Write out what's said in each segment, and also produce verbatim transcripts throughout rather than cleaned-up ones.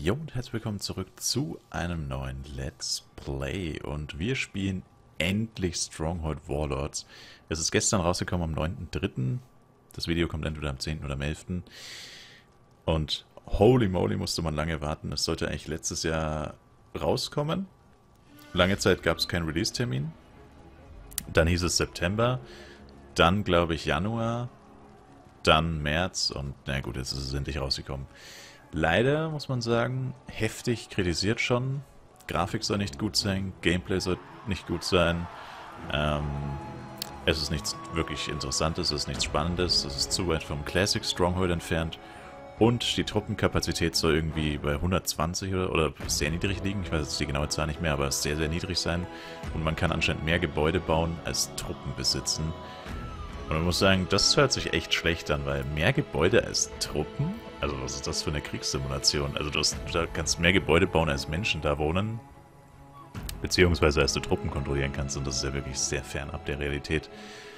Jo und herzlich willkommen zurück zu einem neuen Let's Play und wir spielen endlich Stronghold Warlords. Es ist gestern rausgekommen am neunten dritten Das Video kommt entweder am zehnten oder am elften Und holy moly musste man lange warten. Es sollte eigentlich letztes Jahr rauskommen. Lange Zeit gab es keinen Release-Termin. Dann hieß es September, dann glaube ich Januar, dann März und na gut, jetzt ist es endlich rausgekommen. Leider, muss man sagen, heftig kritisiert schon. Grafik soll nicht gut sein, Gameplay soll nicht gut sein. Ähm, es ist nichts wirklich Interessantes, es ist nichts Spannendes, es ist zu weit vom Classic Stronghold entfernt. Und die Truppenkapazität soll irgendwie bei hundertzwanzig oder, oder sehr niedrig liegen. Ich weiß jetzt die genaue Zahl nicht mehr, aber sehr, sehr niedrig sein. Und man kann anscheinend mehr Gebäude bauen als Truppen besitzen. Und man muss sagen, das hört sich echt schlecht an, weil mehr Gebäude als Truppen? Also was ist das für eine Kriegssimulation? Also du, hast, du kannst mehr Gebäude bauen, als Menschen da wohnen. Beziehungsweise als du Truppen kontrollieren kannst. Und das ist ja wirklich sehr fernab der Realität.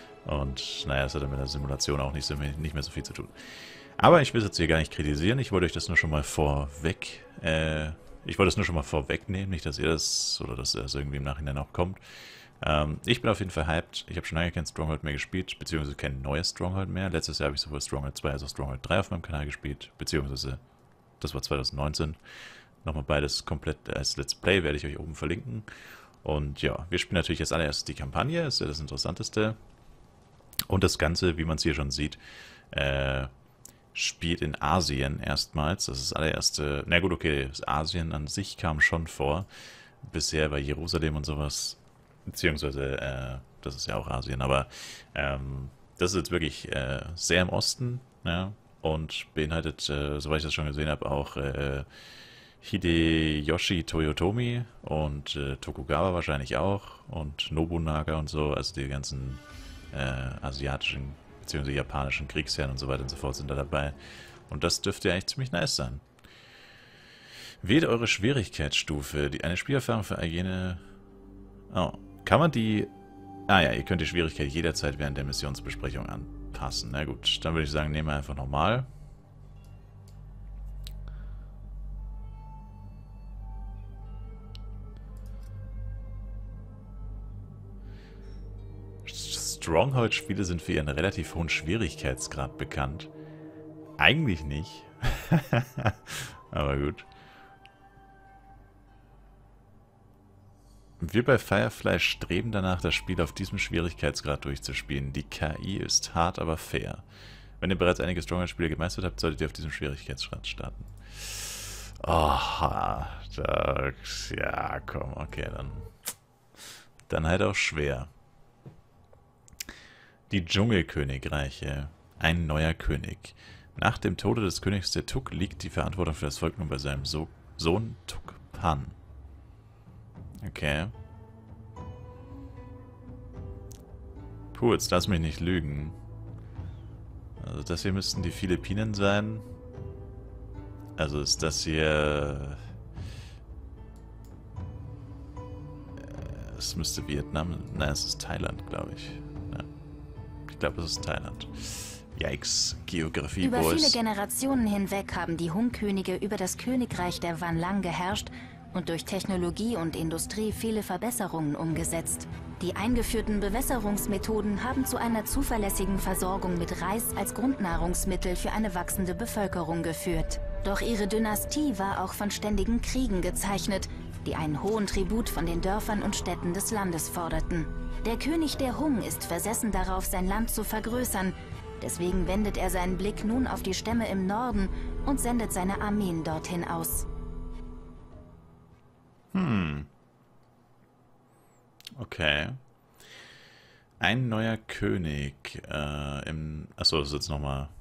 Und naja, das hat dann mit der Simulation auch nicht, so, nicht mehr so viel zu tun. Aber ich will es jetzt hier gar nicht kritisieren. Ich wollte euch das nur schon mal vorweg... Äh, ich wollte es nur schon mal vorwegnehmen. Nicht, dass ihr das... Oder dass das irgendwie im Nachhinein auch kommt. Ähm, ich bin auf jeden Fall hyped. Ich habe schon lange kein Stronghold mehr gespielt, beziehungsweise kein neues Stronghold mehr. Letztes Jahr habe ich sowohl Stronghold zwei als auch Stronghold drei auf meinem Kanal gespielt, beziehungsweise das war zwanzig neunzehn. Nochmal beides komplett als Let's Play, werde ich euch oben verlinken. Und ja, wir spielen natürlich als allererstes die Kampagne, ist ja das Interessanteste. Und das Ganze, wie man es hier schon sieht, äh, spielt in Asien erstmals. Das ist das allererste, na gut, okay, Asien an sich kam schon vor. Bisher war Jerusalem und sowas... Beziehungsweise, äh, das ist ja auch Asien, aber ähm, das ist jetzt wirklich äh, sehr im Osten, ja, und beinhaltet, äh, soweit ich das schon gesehen habe, auch äh, Hideyoshi Toyotomi und äh, Tokugawa wahrscheinlich auch und Nobunaga und so, also die ganzen äh, asiatischen bzw. japanischen Kriegsherren und so weiter und so fort sind da dabei. Und das dürfte ja eigentlich ziemlich nice sein. Wählt eure Schwierigkeitsstufe, die eine Spielerfahrung für jene... Oh. Kann man die... Ah ja, ihr könnt die Schwierigkeit jederzeit während der Missionsbesprechung anpassen. Na gut, dann würde ich sagen, nehmen wir einfach normal. Stronghold-Spiele sind für ihren relativ hohen Schwierigkeitsgrad bekannt. Eigentlich nicht. Aber gut. Wir bei Firefly streben danach, das Spiel auf diesem Schwierigkeitsgrad durchzuspielen. Die K I ist hart, aber fair. Wenn ihr bereits einige Stronghold-Spiele gemeistert habt, solltet ihr auf diesem Schwierigkeitsgrad starten. Aha, da, ja, komm, okay, dann. Dann halt auch schwer. Die Dschungelkönigreiche. Ein neuer König. Nach dem Tode des Königs der Tuk liegt die Verantwortung für das Volk nun bei seinem so Sohn Tukpan. Okay. Puh, jetzt lass mich nicht lügen. Also das hier müssten die Philippinen sein. Also ist das hier... Es müsste Vietnam... Nein, es ist Thailand, glaube ich. Ja. Ich glaube, es ist Thailand. Yikes, Geografie, Über Boys. viele Generationen hinweg haben die Hun-Könige über das Königreich der Wanlang geherrscht und durch Technologie und Industrie viele Verbesserungen umgesetzt. Die eingeführten Bewässerungsmethoden haben zu einer zuverlässigen Versorgung mit Reis als Grundnahrungsmittel für eine wachsende Bevölkerung geführt. Doch ihre Dynastie war auch von ständigen Kriegen gezeichnet, die einen hohen Tribut von den Dörfern und Städten des Landes forderten. Der König der Hung ist versessen darauf, sein Land zu vergrößern. Deswegen wendet er seinen Blick nun auf die Stämme im Norden und sendet seine Armeen dorthin aus. Hm. Okay. Ein neuer König. Äh, im. Achso, das ist jetzt nochmal.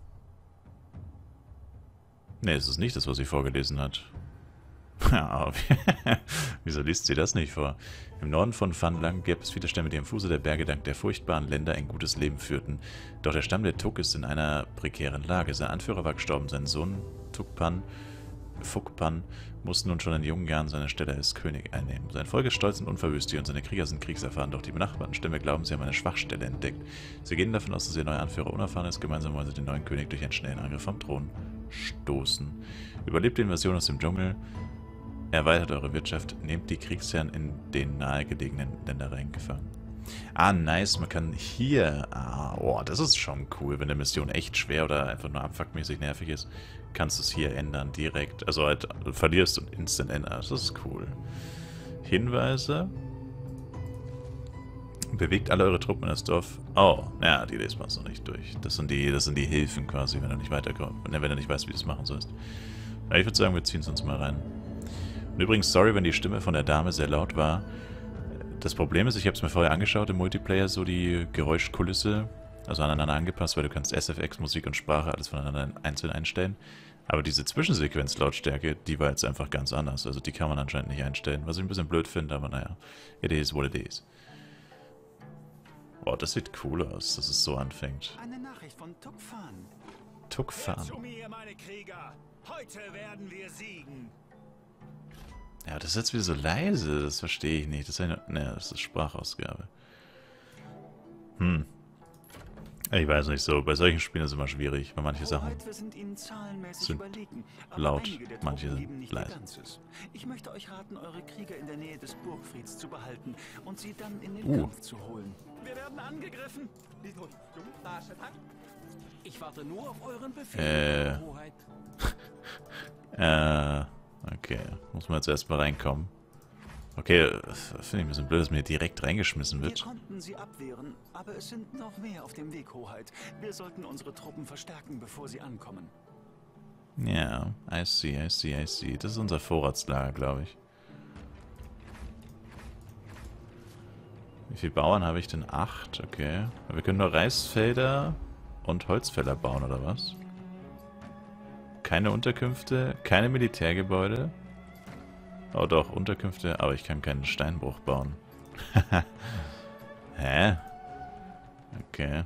Ne, es ist nicht das, was sie vorgelesen hat. Ja, wieso liest sie das nicht vor? Im Norden von Van Lang gäbe es viele Stämme, die am Fuße der Berge dank der furchtbaren Länder ein gutes Leben führten. Doch der Stamm der Tuk ist in einer prekären Lage. Sein Anführer war gestorben, sein Sohn Tukpan Fukpan musste nun schon in jungen Jahren seine Stelle als König einnehmen. Sein Volk ist stolz und unverwüstlich und seine Krieger sind kriegserfahren, doch die benachbarten Stämme glauben, sie haben eine Schwachstelle entdeckt. Sie gehen davon aus, dass ihr neuer Anführer unerfahren ist. Gemeinsam wollen sie den neuen König durch einen schnellen Angriff vom Thron stoßen. Überlebt die Invasion aus dem Dschungel, erweitert eure Wirtschaft, nehmt die Kriegsherren in den nahegelegenen Ländereien gefangen. Ah, nice, man kann hier... Ah, oh, das ist schon cool, wenn eine Mission echt schwer oder einfach nur abfuckmäßig nervig ist, kannst du es hier ändern, direkt. Also halt, verlierst und instant ändern, das ist cool. Hinweise. Bewegt alle eure Truppen in das Dorf. Oh, naja, die lesen wir uns noch nicht durch. Das sind die, das sind die Hilfen quasi, wenn du nicht weiterkommst, wenn du nicht weißt, wie du es machen sollst. Aber ich würde sagen, wir ziehen es uns mal rein. Und übrigens, sorry, wenn die Stimme von der Dame sehr laut war. Das Problem ist, ich habe es mir vorher angeschaut im Multiplayer, so die Geräuschkulisse, also aneinander angepasst, weil du kannst S F X, Musik und Sprache alles voneinander einzeln einstellen. Aber diese Zwischensequenz-Lautstärke, die war jetzt einfach ganz anders. Also die kann man anscheinend nicht einstellen, was ich ein bisschen blöd finde, aber naja, it is what it is. Boah, das sieht cool aus, dass es so anfängt. Eine Nachricht von Tukfan. Tukfan. Zu mir, meine Krieger. Heute werden wir siegen. Ja, das ist jetzt wieder so leise, das verstehe ich nicht. Das ist eine, ne, das ist Sprachausgabe. Hm. Ich weiß nicht so, bei solchen Spielen ist es immer schwierig, weil manche Sachen wir sind Ihnen zahlenmäßig sind überlegen, aber laut, einige der manche Truppen sind geben nicht leise. ihr Ganzes. Ich möchte euch raten, eure Krieger in der Nähe des Burgfrieds zu behalten und sie dann in den Uh. Kampf zu holen. Wir werden angegriffen. Ich warte nur auf euren Befehl, Äh. Eure Hoheit. Äh, okay. Muss man jetzt erstmal reinkommen. Okay, finde ich ein bisschen blöd, dass mir direkt reingeschmissen Wir wird. konnten sie abwehren, aber es sind noch mehr auf dem Weg, Hoheit. Wir sollten unsere Truppen verstärken, bevor sie ankommen. Ja, I see, I see, I see. Das ist unser Vorratslager, glaube ich. Wie viele Bauern habe ich denn? Acht, okay. Wir können nur Reisfelder und Holzfäller bauen, oder was? Keine Unterkünfte, keine Militärgebäude. Oh doch, Unterkünfte, aber ich kann keinen Steinbruch bauen. Hä? Okay.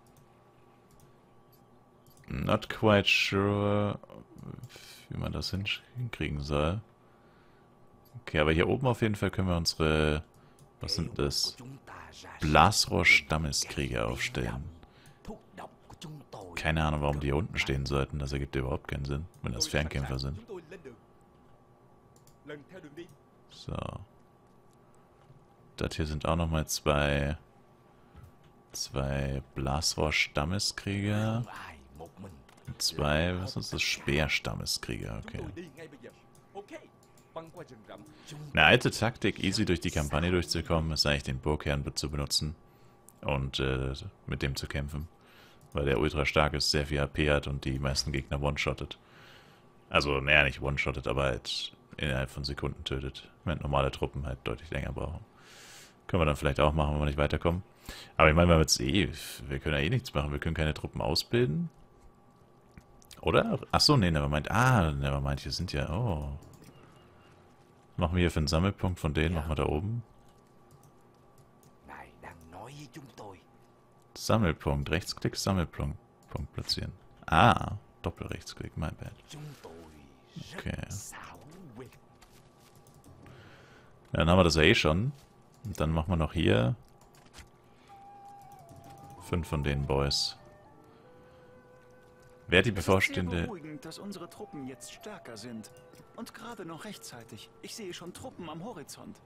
Not quite sure, wie man das hinkriegen soll. Okay, aber hier oben auf jeden Fall können wir unsere, was sind das? Blasrohr-Stammeskrieger aufstellen. Keine Ahnung, warum die hier unten stehen sollten. Das ergibt überhaupt keinen Sinn, wenn das Fernkämpfer sind. So. Das hier sind auch nochmal zwei zwei Blasrohr-Stammeskrieger. Und zwei, was ist das? Speer-Stammeskrieger, okay. Eine alte Taktik, easy durch die Kampagne durchzukommen, ist eigentlich den Burgherrn zu benutzen und äh, mit dem zu kämpfen. Weil der ultra stark ist, sehr viel H P hat und die meisten Gegner one-shottet. Also, naja, nicht one-shottet, aber halt innerhalb von Sekunden tötet. Während normale Truppen halt deutlich länger brauchen. Können wir dann vielleicht auch machen, wenn wir nicht weiterkommen. Aber ich meine, wir haben jetzt eh, wir können ja eh nichts machen. Wir können keine Truppen ausbilden. Oder? Achso, nee, nevermind. Ah, nevermind, hier sind ja, oh. Machen wir hier für einen Sammelpunkt von denen, machen wir da oben. Sammelpunkt, Rechtsklick, Sammelpunkt Punkt platzieren. Ah, Doppelrechtsklick, my bad. Okay. Ja, dann haben wir das ja eh schon. Und dann machen wir noch hier fünf von den Boys. Wer die bevorstehende... Es ist sehr beruhigend, dass unsere Truppen jetzt stärker sind. Und gerade noch rechtzeitig. Ich sehe schon Truppen am Horizont.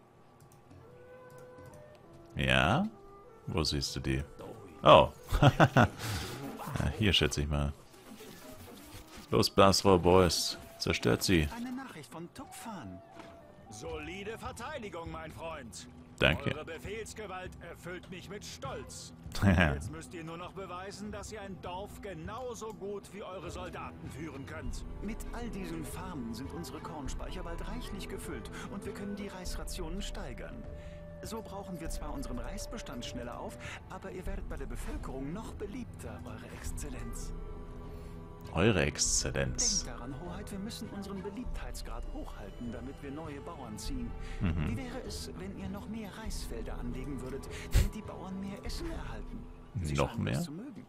Ja? Wo siehst du die? Oh. Ja, hier schätze ich mal. Los, Blasrohr Boys. Zerstört sie. Eine Nachricht von Tukfan. Solide Verteidigung, mein Freund. Danke. Eure Befehlsgewalt erfüllt mich mit Stolz. Jetzt müsst ihr nur noch beweisen, dass ihr ein Dorf genauso gut wie eure Soldaten führen könnt. Mit all diesen Farmen sind unsere Kornspeicher bald reichlich gefüllt und wir können die Reisrationen steigern. So brauchen wir zwar unseren Reisbestand schneller auf, aber ihr werdet bei der Bevölkerung noch beliebter, Eure Exzellenz. Eure Exzellenz. Denkt daran, Hoheit, wir müssen unseren Beliebtheitsgrad hochhalten, damit wir neue Bauern ziehen. Mhm. Wie wäre es, wenn ihr noch mehr Reisfelder anlegen würdet, damit die Bauern mehr Essen erhalten? Sie Noch scheinen mehr? es zu mögen.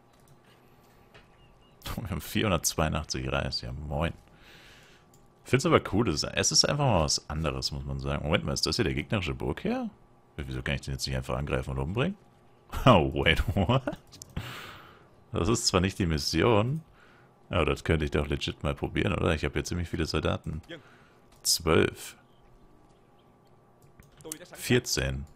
Wir haben vierhundertzweiundachtzig Reis. Ja, moin. Ich finde es aber cool. Das ist, es ist einfach mal was anderes, muss man sagen. Moment mal, ist das hier der gegnerische Burgherr? Wieso kann ich den jetzt nicht einfach angreifen und umbringen? Oh, wait, what? Das ist zwar nicht die Mission, Aber das könnte ich doch legit mal probieren, oder? Ich habe hier ziemlich viele Soldaten. Zwölf. vierzehn.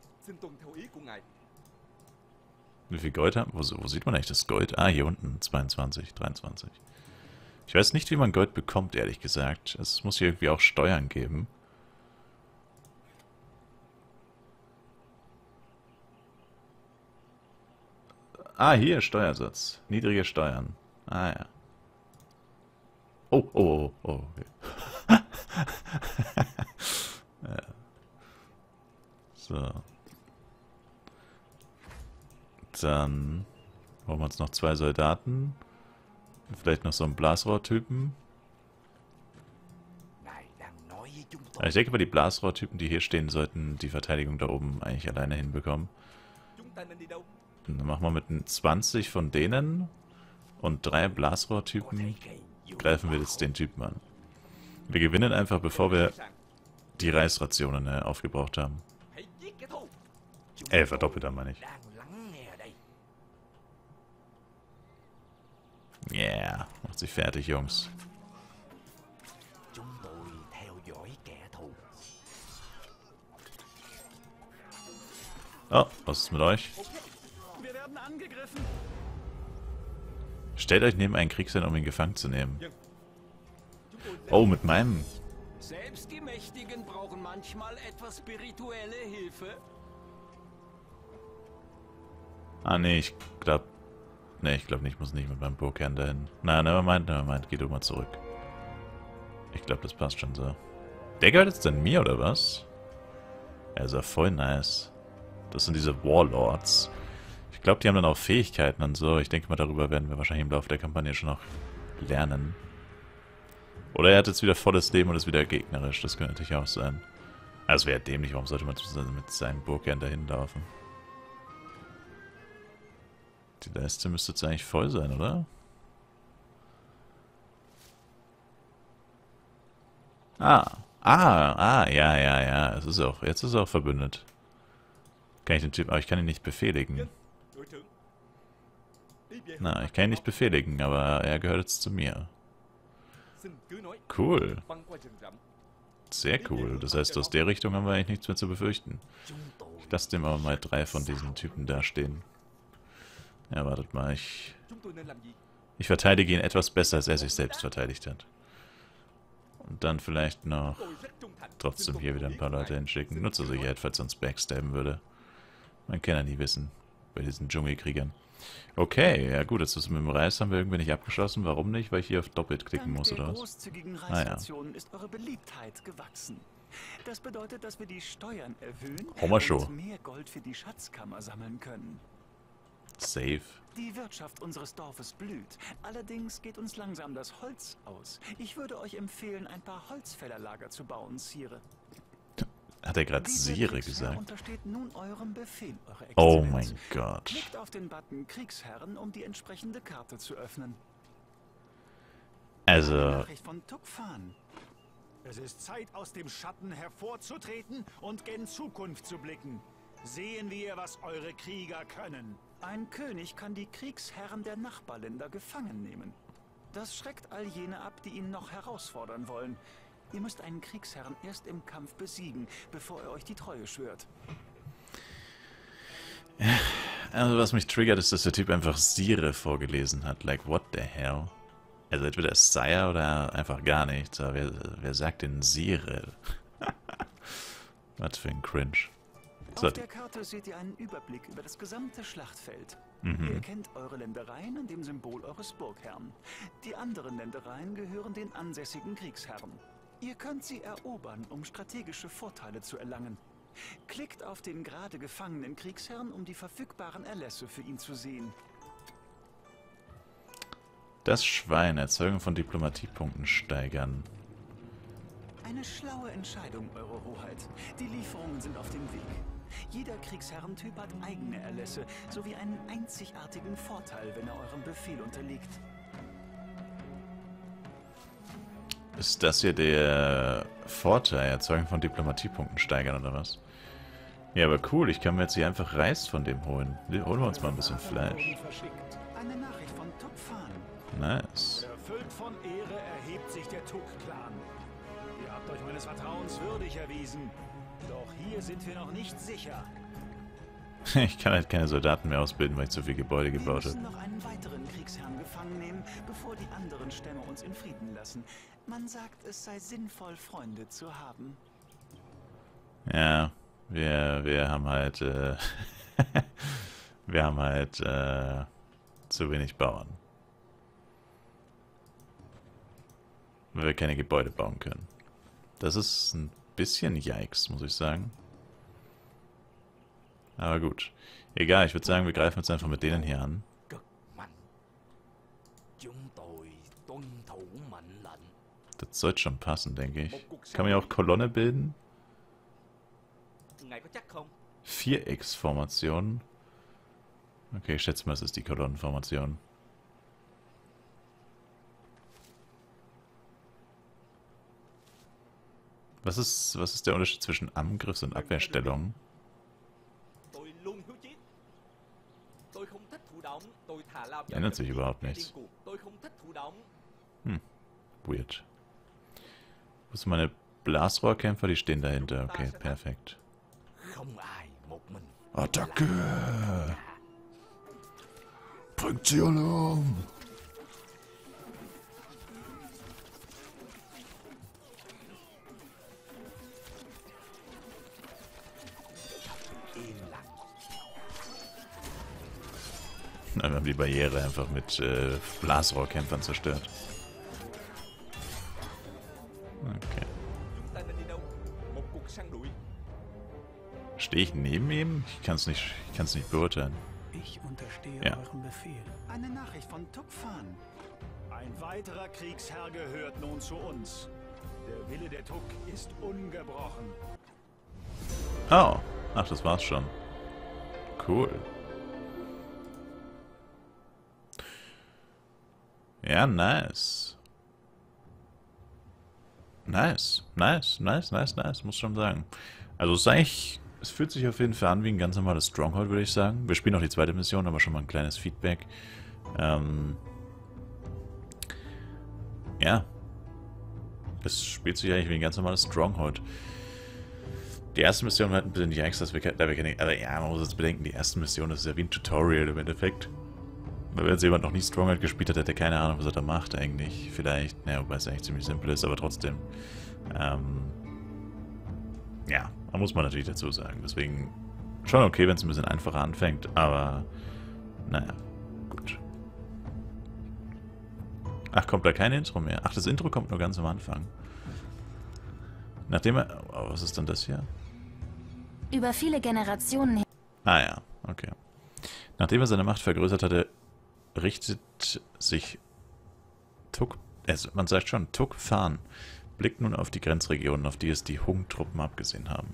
Wie viel Gold haben? Wo, wo sieht man eigentlich das Gold? Ah, hier unten. zweiundzwanzig, dreiundzwanzig. Ich weiß nicht, wie man Gold bekommt, ehrlich gesagt. Es muss hier irgendwie auch Steuern geben. Ah, hier, Steuersatz. Niedrige Steuern. Ah, ja. Oh, oh, oh, oh. Okay. Ja. So. Dann holen wir uns noch zwei Soldaten. Vielleicht noch so einen Blasrohrtypen. Ich denke mal, die Blasrohrtypen, die hier stehen, sollten die Verteidigung da oben eigentlich alleine hinbekommen. Dann machen wir mit zwanzig von denen und drei Blasrohrtypen. Greifen wir jetzt den Typen an. Wir gewinnen einfach, bevor wir die Reisrationen äh, aufgebraucht haben. Äh, verdoppelter meine ich. Yeah, macht sich fertig, Jungs. Oh, was ist mit euch? Wir werden angegriffen. Stellt euch neben einen Kriegsherrn, um ihn gefangen zu nehmen. Oh, mit meinem... Selbst die Mächtigen brauchen manchmal etwas spirituelle Hilfe. Ah, nee, ich glaub... Nee, ich glaube nicht, ich muss nicht mit meinem Burgherrn dahin. Na, nevermind, nevermind, geh du mal zurück. Ich glaube, das passt schon so. Der gehört jetzt dann mir, oder was? Er ist ja voll nice. Das sind diese Warlords. Ich glaube, die haben dann auch Fähigkeiten und so. Ich denke mal, darüber werden wir wahrscheinlich im Laufe der Kampagne schon noch lernen. Oder er hat jetzt wieder volles Leben und ist wieder gegnerisch. Das könnte natürlich auch sein. Also wäre dämlich. Warum sollte man mit seinem Burgherrn dahin laufen? Die Leiste müsste jetzt eigentlich voll sein, oder? Ah. Ah, ah, ja, ja, ja. Es ist auch, jetzt ist er auch verbündet. Kann ich den Typ, aber ich kann ihn nicht befehligen. Na, ich kann ihn nicht befehligen, aber er gehört jetzt zu mir. Cool. Sehr cool. Das heißt, aus der Richtung haben wir eigentlich nichts mehr zu befürchten. Ich lasse dem aber mal drei von diesen Typen da stehen. Ja, wartet mal, ich... Ich verteidige ihn etwas besser, als er sich selbst verteidigt hat. Und dann vielleicht noch trotzdem hier wieder ein paar Leute hinschicken. Nur zur Sicherheit, falls er uns backstabben würde. Man kann ja nie wissen, bei diesen Dschungelkriegern. Okay, ja gut, jetzt ist mit dem Reis haben wir irgendwie nicht abgeschlossen. Warum nicht? Weil ich hier auf doppelt klicken muss, oder was? Ah, ja. Ist eure Beliebtheit gewachsen. Das bedeutet, dass wir die Steuern erhöhen und mehr Gold für die Schatzkammer sammeln können. Safe. Die Wirtschaft unseres Dorfes blüht. Allerdings geht uns langsam das Holz aus. Ich würde euch empfehlen, ein paar Holzfällerlager zu bauen, Sire. Hat er gerade Sire gesagt? Untersteht nun eurem Befehl, eure Exzellenz. Oh mein Gott. Klickt auf den Button Kriegsherren, um die entsprechende Karte zu öffnen. Also... Nachricht von Tukfan. Es ist Zeit, aus dem Schatten hervorzutreten und gen Zukunft zu blicken. Sehen wir, was eure Krieger können. Ein König kann die Kriegsherren der Nachbarländer gefangen nehmen. Das schreckt all jene ab, die ihn noch herausfordern wollen. Ihr müsst einen Kriegsherrn erst im Kampf besiegen, bevor er euch die Treue schwört. Also was mich triggert, ist, dass der Typ einfach Sire vorgelesen hat. Like, what the hell? Also entweder Sire oder einfach gar nichts. Aber wer, wer sagt denn Sire? Was für ein Cringe. So. Auf der Karte seht ihr einen Überblick über das gesamte Schlachtfeld. Mhm. Ihr erkennt eure Ländereien an dem Symbol eures Burgherrn. Die anderen Ländereien gehören den ansässigen Kriegsherren. Ihr könnt sie erobern, um strategische Vorteile zu erlangen. Klickt auf den gerade gefangenen Kriegsherrn, um die verfügbaren Erlässe für ihn zu sehen. Das Schwein, Erzeugung von Diplomatiepunkten steigern. Eine schlaue Entscheidung, Eure Hoheit. Die Lieferungen sind auf dem Weg. Jeder Kriegsherrentyp hat eigene Erlässe, sowie einen einzigartigen Vorteil, wenn er eurem Befehl unterliegt. Ist das hier der Vorteil, Erzeugung von Diplomatiepunkten steigern oder was? Ja, aber cool, ich kann mir jetzt hier einfach Reis von dem holen. Holen wir uns mal ein bisschen Fleisch. Eine Nachricht von Tukfan. Nice. Erfüllt von Ehre erhebt sich der Tuk-Clan. Ihr habt euch meines Vertrauens würdig erwiesen. Doch hier sind wir noch nicht sicher. Ich kann halt keine Soldaten mehr ausbilden, weil ich zu viel Gebäude gebaut habe. Wir müssen noch einen weiteren Kriegsherrn gefangen nehmen, bevor die anderen Stämme uns in Frieden lassen. Man sagt, es sei sinnvoll, Freunde zu haben. Ja, wir, wir haben halt, äh, wir haben halt, äh, zu wenig Bauern. Weil wir keine Gebäude bauen können. Das ist ein bisschen Yikes, muss ich sagen. Aber gut. Egal, ich würde sagen, wir greifen jetzt einfach mit denen hier an. Das sollte schon passen, denke ich. Kann man ja auch Kolonne bilden? Vierecksformation. Okay, ich schätze mal, es ist die Kolonnenformation. Was ist, was ist der Unterschied zwischen Angriffs- und Abwehrstellung? Ändert sich überhaupt nichts. Hm, weird. Wo sind meine Blasrohrkämpfer? Die stehen dahinter. Okay, perfekt. Attacke! Bringt sie alle um! Wir haben die Barriere einfach mit äh, Blasrohrkämpfern zerstört. Okay. Stehe ich neben ihm? Ich kann es nicht, ich kann es nicht beurteilen. Ich unterstehe Ja. eurem Befehl. Eine Nachricht von Tukfan. Ein weiterer Kriegsherr gehört nun zu uns. Der Wille der Tuk ist ungebrochen. Oh, ach, das war's schon. Cool. Ja, nice. Nice, nice, nice, nice, nice, muss schon sagen. Also es ist eigentlich, es fühlt sich auf jeden Fall an wie ein ganz normales Stronghold, würde ich sagen. Wir spielen auch die zweite Mission, aber schon mal ein kleines Feedback. Ähm, ja. Es spielt sich eigentlich wie ein ganz normales Stronghold. Die erste Mission hat ein bisschen die Angst, dass wir, da wir keine, aber ja, man muss jetzt bedenken, die erste Mission ist ja wie ein Tutorial im Endeffekt. Wenn jetzt jemand noch nie Stronghold gespielt hat, hätte er keine Ahnung, was er da macht eigentlich. Vielleicht, naja, wobei es eigentlich ziemlich simpel ist, aber trotzdem. Ähm, ja, da muss man natürlich dazu sagen. Deswegen schon okay, wenn es ein bisschen einfacher anfängt, aber naja, gut. Ach, kommt da kein Intro mehr? Ach, das Intro kommt nur ganz am Anfang. Nachdem er... Oh, was ist denn das hier? Über viele Generationen... Ah ja, okay. Nachdem er seine Macht vergrößert hatte, richtet sich Tuk, also man sagt schon, Tukfan blickt nun auf die Grenzregionen, auf die es die Hung-Truppen abgesehen haben.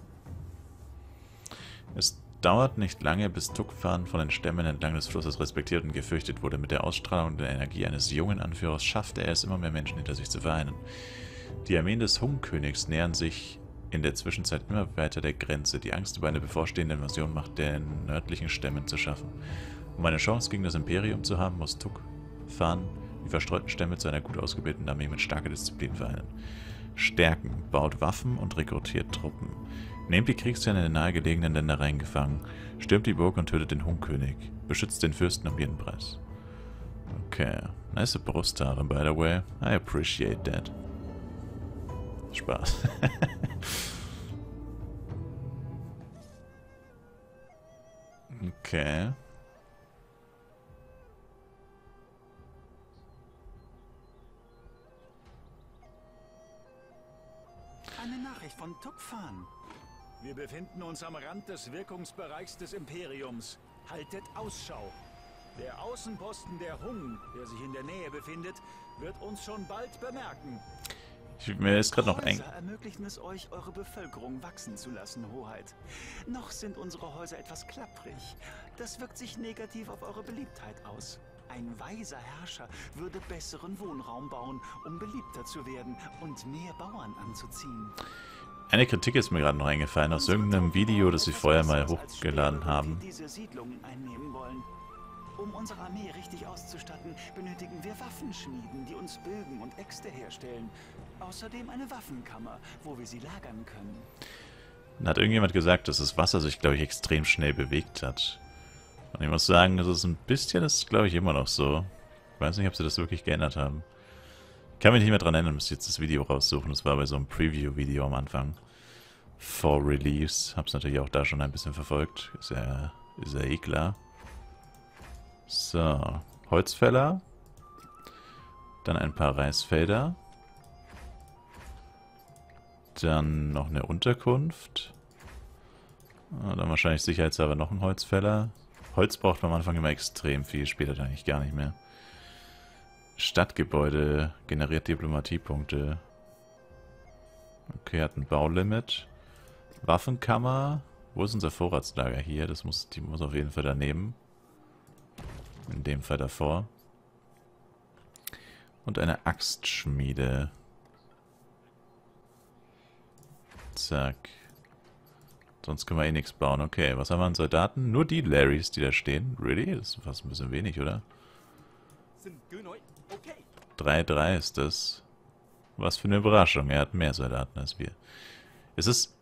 Es dauert nicht lange, bis Tukfan von den Stämmen entlang des Flusses respektiert und gefürchtet wurde. Mit der Ausstrahlung und der Energie eines jungen Anführers schaffte er es, immer mehr Menschen hinter sich zu vereinen. Die Armeen des Hung-Königs nähern sich in der Zwischenzeit immer weiter der Grenze. Die Angst über eine bevorstehende Invasion macht den nördlichen Stämmen zu schaffen. Um eine Chance gegen das Imperium zu haben, muss Tukfan die verstreuten Stämme zu einer gut ausgebildeten Armee mit starker Disziplin vereinen. Stärken, baut Waffen und rekrutiert Truppen. Nehmt die Kriegsherren in den nahegelegenen Ländereien gefangen, stürmt die Burg und tötet den Hung-König. Beschützt den Fürsten um jeden Preis. Okay, nice Brusthaare, by the way. I appreciate that. Spaß. Okay. Eine Nachricht von Tukfan. Wir befinden uns am Rand des Wirkungsbereichs des Imperiums. Haltet Ausschau. Der Außenposten der Hung, der sich in der Nähe befindet, wird uns schon bald bemerken. Ich, mir ist gerade noch eng. Häuser ermöglichen es euch, eure Bevölkerung wachsen zu lassen, Hoheit. Noch sind unsere Häuser etwas klapprig. Das wirkt sich negativ auf eure Beliebtheit aus. Ein weiser Herrscher würde besseren Wohnraum bauen, um beliebter zu werden und mehr Bauern anzuziehen. Eine Kritik ist mir gerade noch eingefallen aus irgendeinem Video, das sie vorher mal hochgeladen haben. Diese Siedlungen einnehmen wollen. Um unsere Armee richtig auszustatten, benötigen wir Waffenschmieden, die uns Bögen und Äxte herstellen. Außerdem eine Waffenkammer, wo wir sie lagern können. Dann hat irgendjemand gesagt, dass das Wasser sich, glaube ich, extrem schnell bewegt hat. Und ich muss sagen, das ist ein bisschen, das ist, glaube ich, immer noch so. Ich weiß nicht, ob sie das wirklich geändert haben. Ich kann mich nicht mehr dran erinnern, müsste jetzt das Video raussuchen. Das war bei so einem Preview-Video am Anfang. For Release. Hab's natürlich auch da schon ein bisschen verfolgt. Ist ja, ist ja eh klar. So, Holzfäller. Dann ein paar Reisfelder. Dann noch eine Unterkunft. Und dann wahrscheinlich sicherheitshalber noch ein Holzfäller. Holz braucht man am Anfang immer extrem viel, später dann eigentlich gar nicht mehr. Stadtgebäude generiert Diplomatiepunkte. Okay, hat ein Baulimit. Waffenkammer. Wo ist unser Vorratslager? Hier, das muss, die muss auf jeden Fall daneben. In dem Fall davor. Und eine Axtschmiede. Zack. Sonst können wir eh nichts bauen. Okay, was haben wir an Soldaten? Nur die Larrys, die da stehen. Really? Das ist fast ein bisschen wenig, oder? drei drei ist das. Was für eine Überraschung. Er hat mehr Soldaten als wir. Es ist...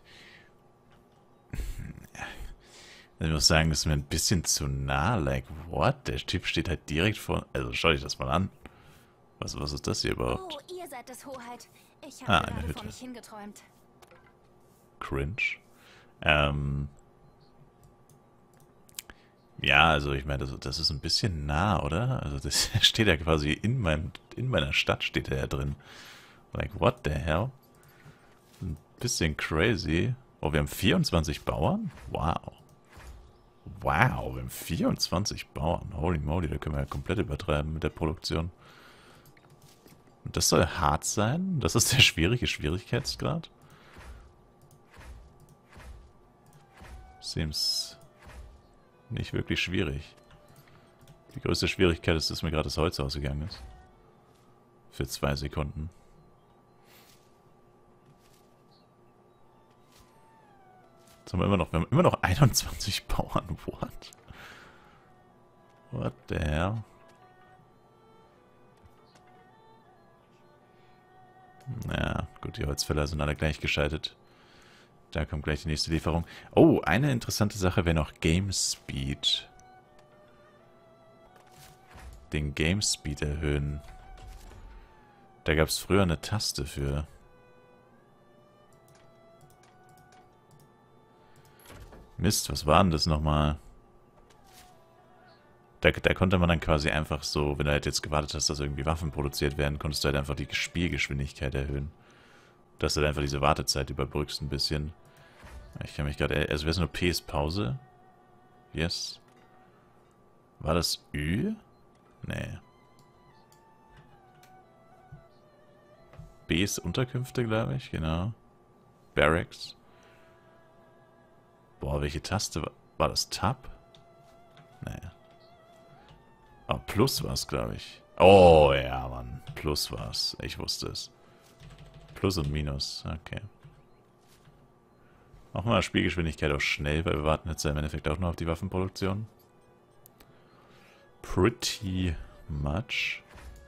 Ich muss sagen, das ist mir ein bisschen zu nah. Like, what? Der Typ steht halt direkt vor... Also, schau dich das mal an. Was, was ist das hier überhaupt? Oh, ihr seid es, Hoheit. Ich Ah, habe eine gerade Hütte. vor mich hingeträumt. Cringe. Ähm... Ja, also ich meine, das, das ist ein bisschen nah, oder? Also das steht ja quasi in, meinem, in meiner Stadt steht er ja drin. Like, what the hell? Ein bisschen crazy. Oh, wir haben vierundzwanzig Bauern? Wow. Wow, wir haben vierundzwanzig Bauern. Holy moly, da können wir ja komplett übertreiben mit der Produktion. Und das soll hart sein? Das ist der schwierige Schwierigkeitsgrad? Seems... nicht wirklich schwierig. Die größte Schwierigkeit ist, dass mir gerade das Holz ausgegangen ist. Für zwei Sekunden. Jetzt haben wir immer noch, wir haben immer noch einundzwanzig Bauern. What? What the hell? Naja, gut, die Holzfäller sind alle gleich geschaltet. Da kommt gleich die nächste Lieferung. Oh, eine interessante Sache wäre noch Game Speed. Den Game Speed erhöhen. Da gab es früher eine Taste für. Mist, was war denn das nochmal? Da, da konnte man dann quasi einfach so, wenn du halt jetzt gewartet hast, dass irgendwie Waffen produziert werden, konntest du halt einfach die Spielgeschwindigkeit erhöhen. Dass du halt einfach diese Wartezeit überbrückst ein bisschen. Ich kann mich gerade... Also wäre es nur P ist Pause? Yes. War das Ü? Nee. B ist Unterkünfte, glaube ich, genau. Barracks. Boah, welche Taste war... War das Tab? Nee. Ah, Plus war es, glaube ich. Oh, ja, Mann. Plus war es. Ich wusste es. Plus und Minus. Okay. Machen wir Spielgeschwindigkeit auch schnell, weil wir warten jetzt ja im Endeffekt auch noch auf die Waffenproduktion. Pretty much.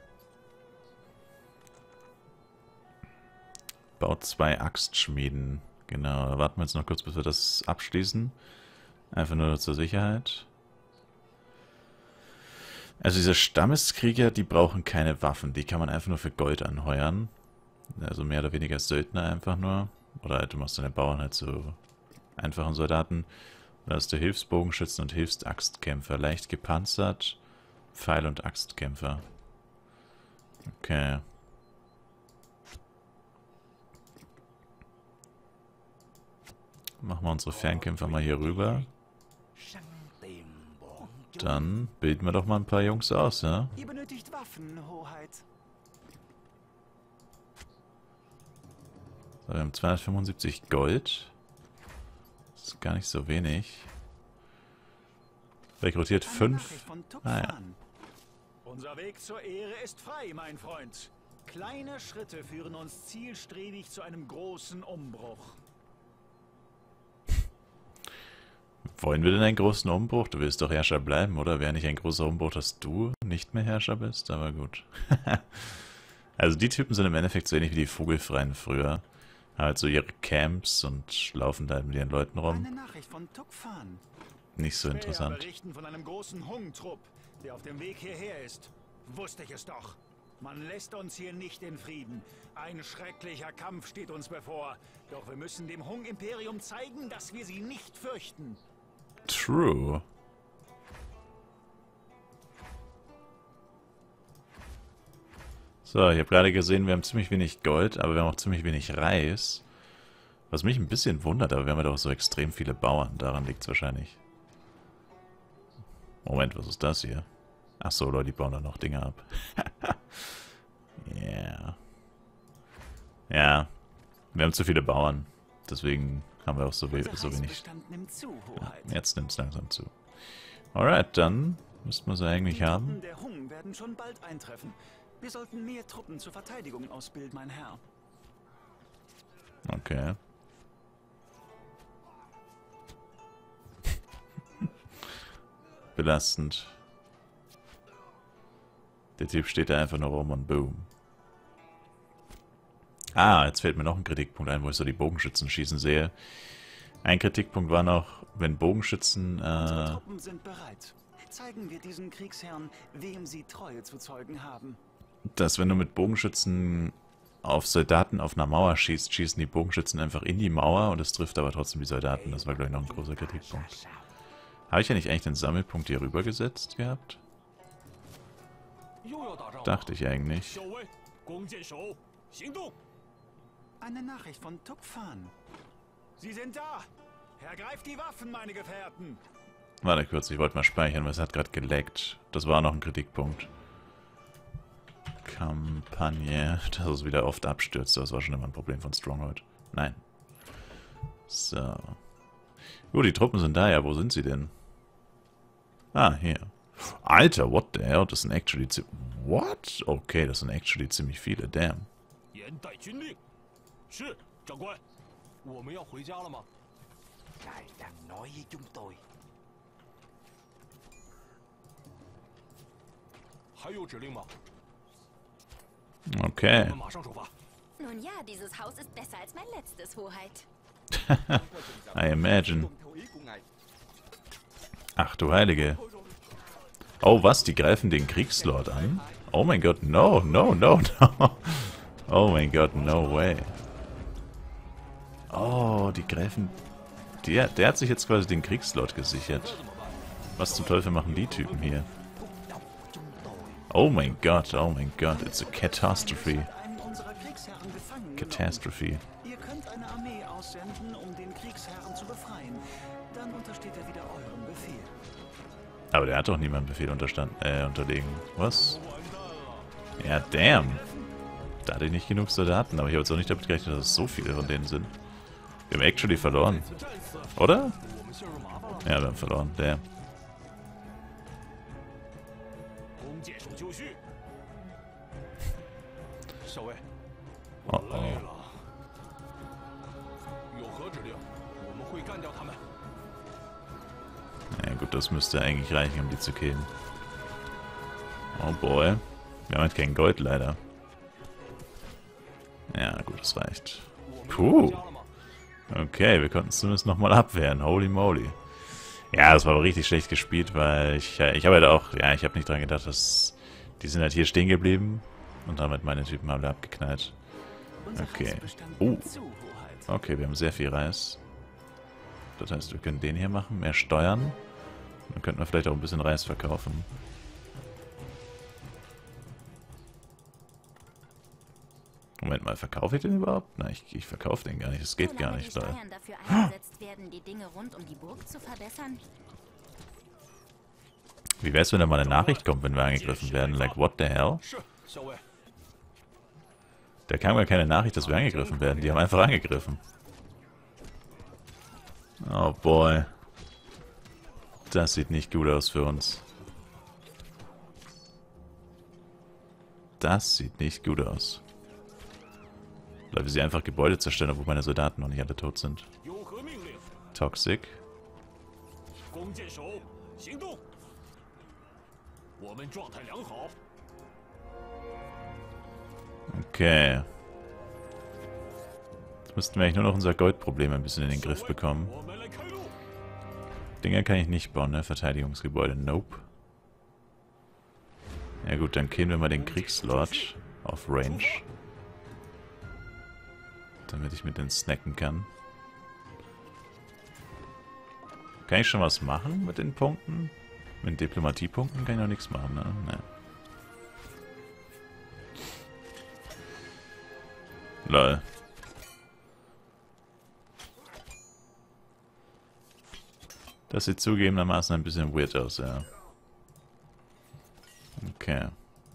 Baut zwei Axtschmieden. Genau, da warten wir jetzt noch kurz, bis wir das abschließen. Einfach nur zur Sicherheit. Also diese Stammeskrieger, die brauchen keine Waffen. Die kann man einfach nur für Gold anheuern. Also mehr oder weniger Söldner einfach nur. Oder halt, du machst deine Bauern halt so einfachen Soldaten. Da hast du Hilfsbogenschützen und Hilfsaxtkämpfer. Leicht gepanzert, Pfeil- und Axtkämpfer. Okay. Machen wir unsere Fernkämpfer mal hier rüber. Dann bilden wir doch mal ein paar Jungs aus, ja? Ihr benötigt Waffen, Hoheit. So, wir haben zweihundertfünfundsiebzig Gold. Das ist gar nicht so wenig. Rekrutiert fünf. Ah ja. Unser Weg zur Ehre ist frei, mein Freund. Kleine Schritte führen uns zielstrebig zu einem großen Umbruch. Wollen wir denn einen großen Umbruch? Du willst doch Herrscher bleiben, oder? Wäre nicht ein großer Umbruch, dass du nicht mehr Herrscher bist? Aber gut. Also die Typen sind im Endeffekt so ähnlich wie die Vogelfreien früher. Halt so ihre Camps und laufen da mit ihren Leuten rum. Eine Nachricht von Tukfan. Nicht so interessant. Berichten von einem großen Hung-Trupp, der auf dem Weg hierher ist. Wusste ich es doch. Man lässt uns hier nicht in Frieden. Ein schrecklicher Kampf steht uns bevor. Doch wir müssen dem Hung-Imperium zeigen, dass wir sie nicht fürchten. True. So, ich habe gerade gesehen, wir haben ziemlich wenig Gold, aber wir haben auch ziemlich wenig Reis. Was mich ein bisschen wundert, aber wir haben ja doch so extrem viele Bauern. Daran liegt es wahrscheinlich. Moment, was ist das hier? Achso, Leute, die bauen da noch Dinge ab. Yeah. Ja. Wir haben zu viele Bauern. Deswegen haben wir auch so, we so wenig. Ja, jetzt nimmt es langsam zu. Alright, dann müssten wir sie eigentlich haben. Der Hung werden schon bald eintreffen. Wir sollten mehr Truppen zur Verteidigung ausbilden, mein Herr. Okay. Belastend. Der Typ steht da einfach nur rum und boom. Ah, jetzt fällt mir noch ein Kritikpunkt ein, wo ich so die Bogenschützen schießen sehe. Ein Kritikpunkt war noch, wenn Bogenschützen... Unsere Äh, Truppen sind bereit. Zeigen wir diesen Kriegsherren, wem sie Treue zu zeugen haben. dass wenn du mit Bogenschützen auf Soldaten auf einer Mauer schießt, schießen die Bogenschützen einfach in die Mauer und es trifft aber trotzdem die Soldaten. Das war, glaube ich, noch ein großer Kritikpunkt. Habe ich ja nicht eigentlich den Sammelpunkt hier rübergesetzt gehabt? Dachte ich eigentlich. Eine Nachricht von Tukfan. Sie sind da! Ergreift die Waffen, meine Gefährten! Warte kurz, ich wollte mal speichern, weil es hat gerade geleckt. Das war noch ein Kritikpunkt. Kampagne, dass es wieder oft abstürzt. Das war schon immer ein Problem von Stronghold. Nein. So. Oh, die Truppen sind da, ja. Wo sind sie denn? Ah, hier. Alter, what the hell? Das sind actually... What? Okay, das sind actually ziemlich viele. Damn. Okay. Nun ja, dieses Haus ist besser als mein letztes, Hoheit. I imagine. Ach du Heilige. Oh, was? Die greifen den Kriegslord an? Oh mein Gott, no, no, no, no. Oh mein Gott, no way. Oh, die greifen... Der, der hat sich jetzt quasi den Kriegslord gesichert. Was zum Teufel machen die Typen hier? Oh mein Gott, oh mein Gott, it's a catastrophe. Catastrophe. Ihr könnt eine Armee aussenden, um den Kriegsherren zu befreien. Dann untersteht er wieder eurem Befehl. Aber der hat doch niemandem Befehl unterstand, äh, unterlegen. Was? Ja, damn. Da hatte ich nicht genug Soldaten, aber ich habe jetzt auch nicht damit gerechnet, dass es so viele von denen sind. Wir haben actually verloren. Oder? Ja, wir haben verloren. Damn. Oh oh. Ja gut, das müsste eigentlich reichen, um die zu killen. Oh boy. Wir haben halt kein Gold, leider. Ja gut, das reicht. Puh. Okay, wir konnten es zumindest nochmal abwehren. Holy moly. Ja, das war aber richtig schlecht gespielt, weil ich, ich habe halt auch, ja, ich habe nicht dran gedacht, dass die sind halt hier stehen geblieben und damit meine Typen haben da abgeknallt. Okay. Oh. Okay, wir haben sehr viel Reis. Das heißt, wir können den hier machen, mehr steuern. Dann könnten wir vielleicht auch ein bisschen Reis verkaufen. Moment mal, verkaufe ich den überhaupt? Nein, ich, ich verkaufe den gar nicht. Das geht gar nicht, Leute. Dafür eingesetzt werden, die Dinge rund um die Burg zu verbessern. Wie wär's, wenn da mal eine Nachricht kommt, wenn wir angegriffen werden? Like, what the hell? Da kam gar keine Nachricht, dass wir angegriffen werden. Die haben einfach angegriffen. Oh boy. Das sieht nicht gut aus für uns. Das sieht nicht gut aus. Weil wir sie einfach Gebäude zerstören, obwohl meine Soldaten noch nicht alle tot sind. Toxic. Okay. Jetzt müssten wir eigentlich nur noch unser Goldproblem ein bisschen in den Griff bekommen. Dinger kann ich nicht bauen, ne? Verteidigungsgebäude, nope. Ja gut, dann killen wir mal den Kriegslord auf Range. Damit ich mit denen snacken kann. Kann ich schon was machen mit den Punkten? Mit den Diplomatiepunkten kann ich noch nichts machen, ne? Ne. Lol. Das sieht zugegebenermaßen ein bisschen weird aus, ja. Okay.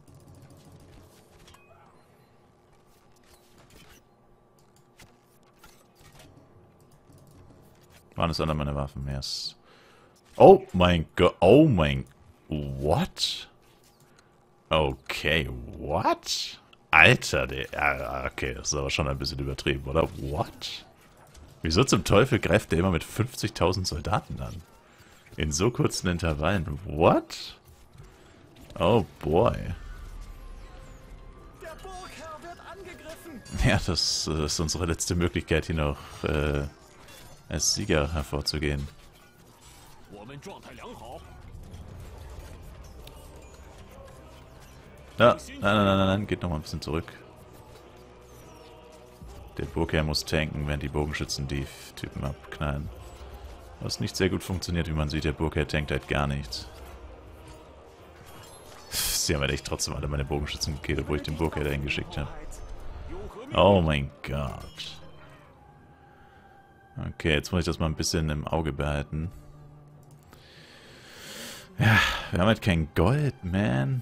Waren es alle meine Waffen? Yes. Oh mein Gott. Oh mein... What? Okay, what? Alter, der... Ja, okay, das ist aber schon ein bisschen übertrieben, oder? What? Wieso zum Teufel greift der immer mit fünfzigtausend Soldaten an? In so kurzen Intervallen. What? Oh boy. Der Burgherr wird angegriffen. Ja, das, das ist unsere letzte Möglichkeit, hier noch äh, als Sieger hervorzugehen. Ja, nein, nein, nein, nein, geht nochmal ein bisschen zurück. Der Burgherr muss tanken, während die Bogenschützen die Typen abknallen. Was nicht sehr gut funktioniert, wie man sieht. Der Burgherr tankt halt gar nichts. Sie haben halt echt trotzdem alle meine Bogenschützen gekillt, obwohl ich den Burgherr dahin geschickt habe. Oh mein Gott. Okay, jetzt muss ich das mal ein bisschen im Auge behalten. Ja, wir haben halt kein Gold, man.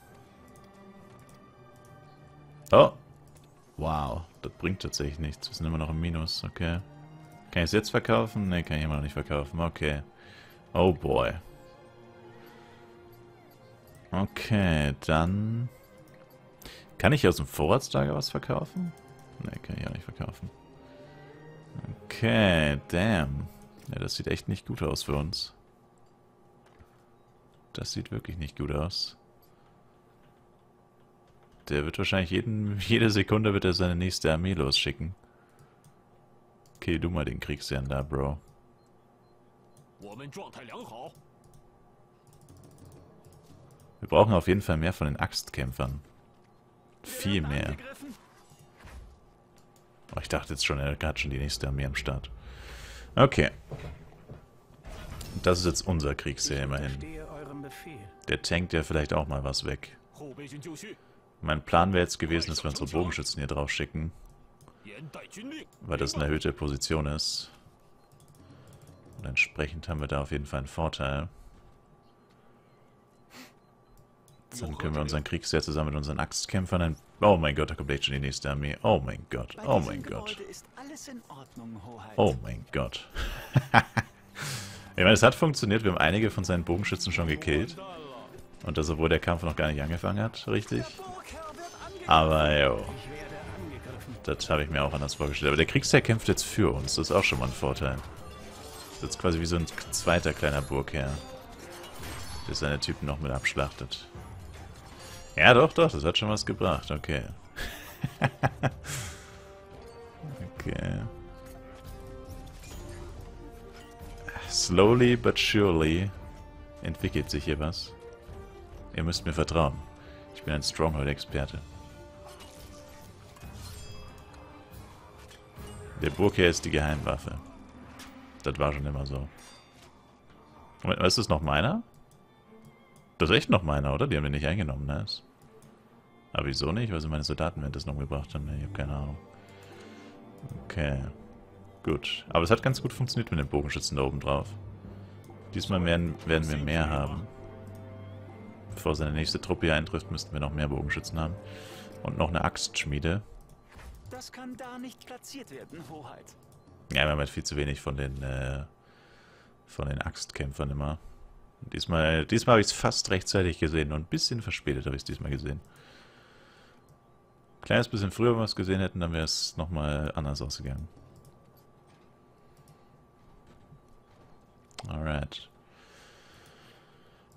Oh. Wow, das bringt tatsächlich nichts. Wir sind immer noch im Minus, okay. Kann ich es jetzt verkaufen? Ne, kann ich immer noch nicht verkaufen. Okay. Oh boy. Okay, dann... Kann ich aus dem Vorratslager was verkaufen? Ne, kann ich auch nicht verkaufen. Okay, damn. Ja, das sieht echt nicht gut aus für uns. Das sieht wirklich nicht gut aus. Der wird wahrscheinlich jeden, jede Sekunde wird er seine nächste Armee losschicken. Okay, du mal den Kriegsherrn da, Bro. Wir brauchen auf jeden Fall mehr von den Axtkämpfern. Viel mehr. Oh, ich dachte jetzt schon, er hat schon die nächste Armee am Start. Okay. Das ist jetzt unser Kriegsherr immerhin. Der tankt ja vielleicht auch mal was weg. Mein Plan wäre jetzt gewesen, dass wir unsere Bogenschützen hier drauf schicken. Weil das eine erhöhte Position ist. Und entsprechend haben wir da auf jeden Fall einen Vorteil. Dann können wir unseren Kriegsherr zusammen mit unseren Axtkämpfern ein... Oh mein Gott, da kommt echt schon die nächste Armee. Oh mein Gott, oh mein Gott. Oh mein Gott. Ich meine, es hat funktioniert. Wir haben einige von seinen Bogenschützen schon gekillt. Und das, obwohl der Kampf noch gar nicht angefangen hat, richtig. Aber, jo. Das habe ich mir auch anders vorgestellt. Aber der Kriegsherr kämpft jetzt für uns. Das ist auch schon mal ein Vorteil. Das ist jetzt quasi wie so ein zweiter kleiner Burgherr, der seine Typen noch mit abschlachtet. Ja, doch, doch, das hat schon was gebracht. Okay. Okay. Slowly but surely entwickelt sich hier was. Ihr müsst mir vertrauen. Ich bin ein Stronghold-Experte. Der Burgherr ist die Geheimwaffe. Das war schon immer so. Moment, ist das noch meiner? Das ist echt noch meiner, oder? Die haben wir nicht eingenommen, ne? Aber wieso nicht? Weil sie meine Soldaten währenddessen umgebracht haben. Ne, ich habe keine Ahnung. Okay. Gut. Aber es hat ganz gut funktioniert mit den Bogenschützen da oben drauf. Diesmal werden, werden wir mehr haben. Bevor seine nächste Truppe hier eintrifft, müssten wir noch mehr Bogenschützen haben. Und noch eine Axtschmiede. Das kann da nicht platziert werden, Hoheit. Ja, wir haben halt viel zu wenig von den, äh, von den Axtkämpfern immer. Diesmal, diesmal habe ich es fast rechtzeitig gesehen und ein bisschen verspätet habe ich es diesmal gesehen. Kleines bisschen früher, wenn wir es gesehen hätten, dann wäre es nochmal anders ausgegangen. Alright.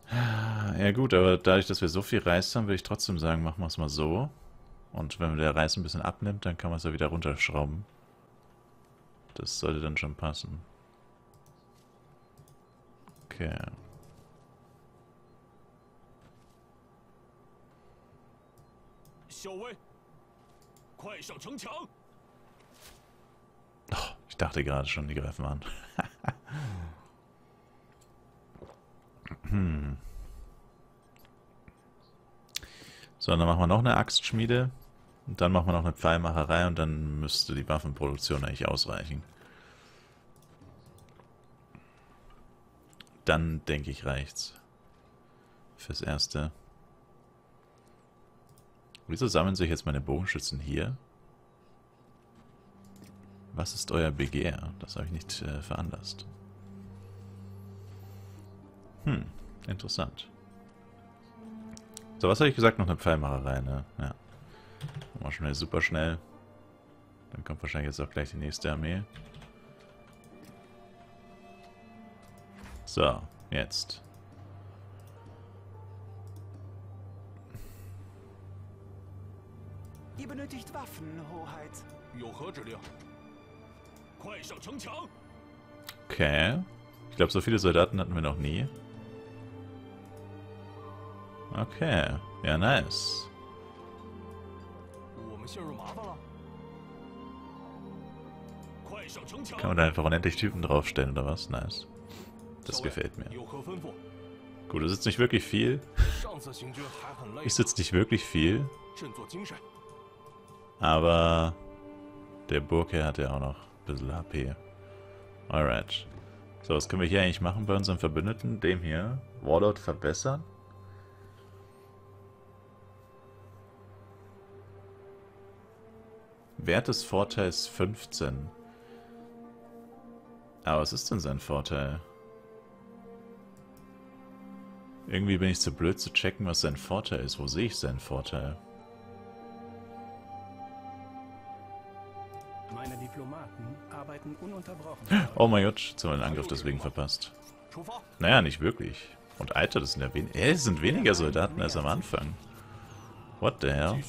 Ja gut, aber dadurch, dass wir so viel Reis haben, würde ich trotzdem sagen, machen wir es mal so. Und wenn der Reis ein bisschen abnimmt, dann kann man es ja wieder runterschrauben. Das sollte dann schon passen. Okay. Oh, ich dachte gerade schon, die greifen an. hm. So, dann machen wir noch eine Axtschmiede. Und dann machen wir noch eine Pfeilmacherei und dann müsste die Waffenproduktion eigentlich ausreichen. Dann, denke ich, reicht's. Fürs Erste. Wieso sammeln sich jetzt meine Bogenschützen hier? Was ist euer Begehr? Das habe ich nicht äh, veranlasst. Hm, interessant. So, was habe ich gesagt? Noch eine Pfeilmacherei, ne? Ja. Mal schnell, super schnell. Dann kommt wahrscheinlich jetzt auch gleich die nächste Armee. So, jetzt. Ihr benötigt Waffen, Hoheit. Okay. Ich glaube, so viele Soldaten hatten wir noch nie. Okay. Ja, nice. Kann man da einfach unendlich Typen draufstellen, oder was? Nice. Das gefällt mir. Gut, das ist jetzt nicht wirklich viel. Ist jetzt nicht wirklich viel. Aber der Burgherr hat ja auch noch ein bisschen H P. Alright. So, was können wir hier eigentlich machen bei unserem Verbündeten? Dem hier. Warlord verbessern. Wert des Vorteils fünfzehn. Aber was ist denn sein Vorteil? Irgendwie bin ich zu blöd zu checken, was sein Vorteil ist. Wo sehe ich seinen Vorteil? Meine Diplomaten arbeiten ununterbrochen. Oh mein Gott, jetzt haben wir den Angriff deswegen verpasst. Naja, nicht wirklich. Und Alter, das sind ja wen äh, es sind weniger Soldaten als am Anfang. What the hell?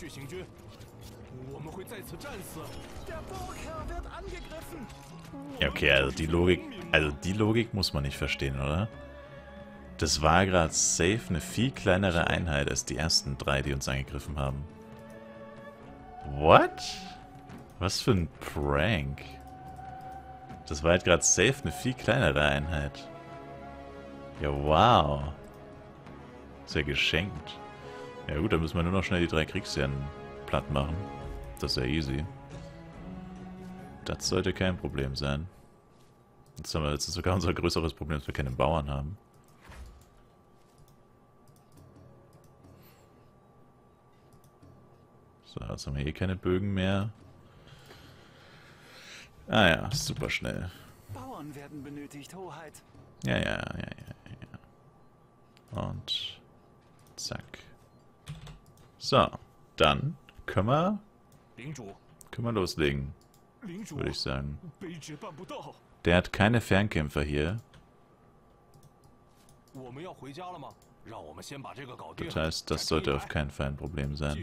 Der Burgherr wird angegriffen. Ja, okay, also die Logik, also die Logik muss man nicht verstehen, oder? Das war gerade safe eine viel kleinere Einheit als die ersten drei, die uns angegriffen haben. What? Was für ein Prank. Das war halt gerade safe eine viel kleinere Einheit. Ja, wow. Ist ja geschenkt. Ja gut, dann müssen wir nur noch schnell die drei Kriegsherren platt machen. Das ist ja easy. Das sollte kein Problem sein. Jetzt haben wir jetzt sogar unser größeres Problem, dass wir keine Bauern haben. So, jetzt haben wir hier keine Bögen mehr. Ah ja, super schnell. Bauern werden benötigt, Hoheit. Ja, ja, ja, ja, ja. Und zack. So, dann können wir, können wir loslegen, würde ich sagen. Der hat keine Fernkämpfer hier. Das heißt, das sollte auf keinen Fall ein Problem sein.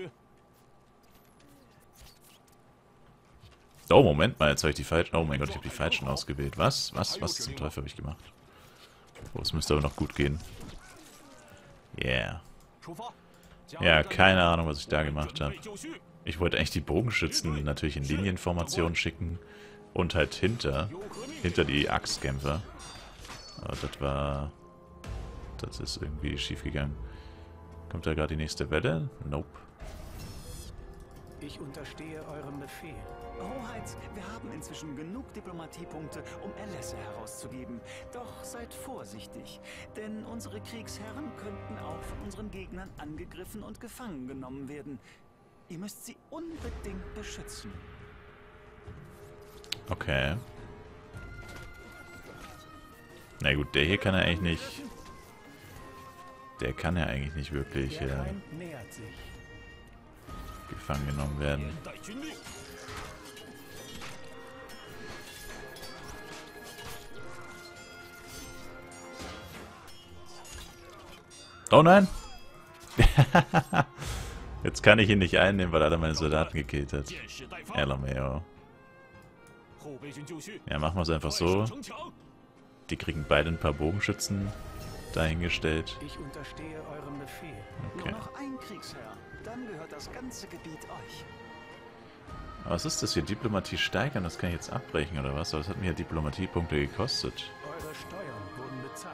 Oh, Moment mal, jetzt habe ich die falschen... Oh mein Gott, ich habe die falschen ausgewählt. Was? Was? Was zum Teufel habe ich gemacht? Oh, es müsste aber noch gut gehen. Yeah. Ja, keine Ahnung, was ich da gemacht habe. Ich wollte eigentlich die Bogenschützen natürlich in Linienformation schicken. Und halt hinter, hinter die Axtkämpfer. Aber das war... Das ist irgendwie schief gegangen. Kommt da gerade die nächste Welle? Nope. Ich unterstehe eurem Befehl. Hoheit, wir haben inzwischen genug Diplomatiepunkte, um Erlässe herauszugeben. Doch seid vorsichtig, denn unsere Kriegsherren könnten auch von unseren Gegnern angegriffen und gefangen genommen werden. Ihr müsst sie unbedingt beschützen. Okay. Na gut, der hier kann er eigentlich nicht... Der kann ja eigentlich nicht wirklich äh, gefangen genommen werden. Oh nein! Jetzt kann ich ihn nicht einnehmen, weil er alle meine Soldaten gekillt hat. Elameo. Ja, machen wir es einfach so. Die kriegen beide ein paar Bogenschützen dahingestellt. Ich unterstehe eurem Befehl. Okay. Nur noch ein Kriegsherr, dann gehört das ganze Gebiet euch. Aber was ist das hier? Diplomatie steigern? Das kann ich jetzt abbrechen, oder was? Aber das hat mir ja Diplomatiepunkte gekostet. Eure Steuern wurden bezahlt.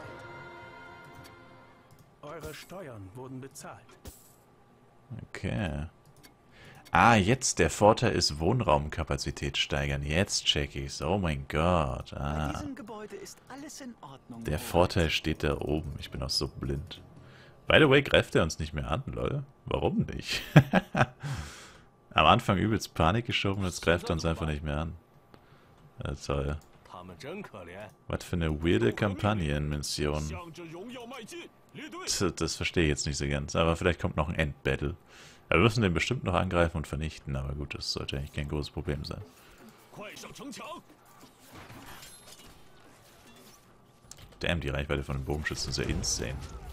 Eure Steuern wurden bezahlt. Okay. Ah, jetzt der Vorteil ist Wohnraumkapazität steigern. Jetzt check ich's. Oh mein Gott. Bei Ah. diesem Gebäude ist alles in Ordnung. Der Hoheit. Vorteil steht da oben. Ich bin auch so blind. By the way, greift er uns nicht mehr an, lol. Warum nicht? Am Anfang übelst Panik geschoben, jetzt greift er uns einfach nicht mehr an. Ja, toll. Was für eine weirde Kampagnenmission. Das, das verstehe ich jetzt nicht so ganz, aber vielleicht kommt noch ein Endbattle. Wir müssen den bestimmt noch angreifen und vernichten, aber gut, das sollte eigentlich kein großes Problem sein. Damn, die Reichweite von den Bogenschützen ist ja insane.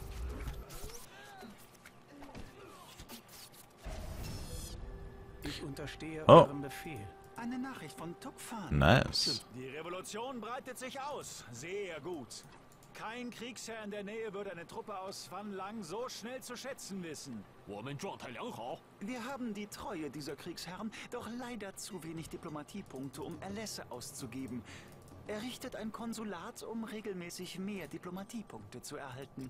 Ich unterstehe Oh. eurem Befehl. Eine Nachricht von Tukfan. Nice. Die Revolution breitet sich aus. Sehr gut. Kein Kriegsherr in der Nähe würde eine Truppe aus Van Lang so schnell zu schätzen wissen. Wir haben die Treue dieser Kriegsherren, doch leider zu wenig Diplomatiepunkte, um Erlässe auszugeben. Errichtet ein Konsulat, um regelmäßig mehr Diplomatiepunkte zu erhalten.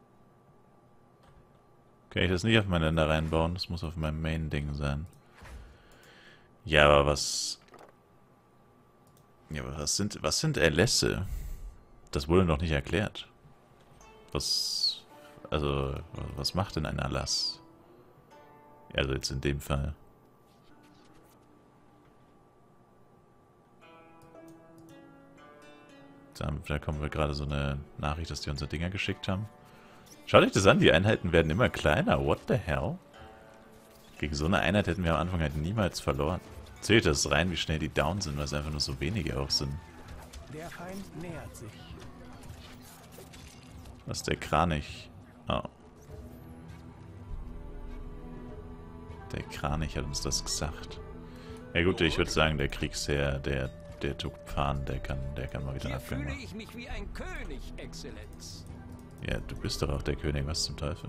Kann ich das nicht auf meine Länder reinbauen? Das muss auf meinem Main-Ding sein. Ja, aber was... Ja, aber was sind, was sind Erlässe? Das wurde noch nicht erklärt. Was... Also, was macht denn ein Erlass? Also jetzt in dem Fall. Da, da kommen wir gerade so eine Nachricht, dass die unsere Dinger geschickt haben. Schaut euch das an, die Einheiten werden immer kleiner. What the hell? Gegen so eine Einheit hätten wir am Anfang halt niemals verloren. Zählt das rein, wie schnell die down sind, weil es einfach nur so wenige auch sind. Der Feind nähert sich. Was ist der Kranich? Oh. Der Kranich hat uns das gesagt. Ja gut, ich würde sagen, der Kriegsherr, der, der Tukpan, der kann, der kann mal wieder einen Hier Abgang fühle machen. ich mich wie ein König, Exzellenz. Ja, du bist doch auch der König, was zum Teufel?